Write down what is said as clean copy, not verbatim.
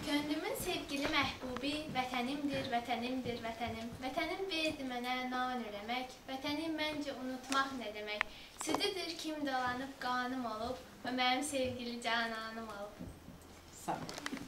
Könlümün sevgili məhbubi, vətənimdir, vətənimdir, vətənim. Vətənim verdi mənə nan öləmək, vətəni məncə unutmaq nə demək? Südüdür kim dolanıb qanım olub, və mənim sevgili cananım olub. Sağ ol.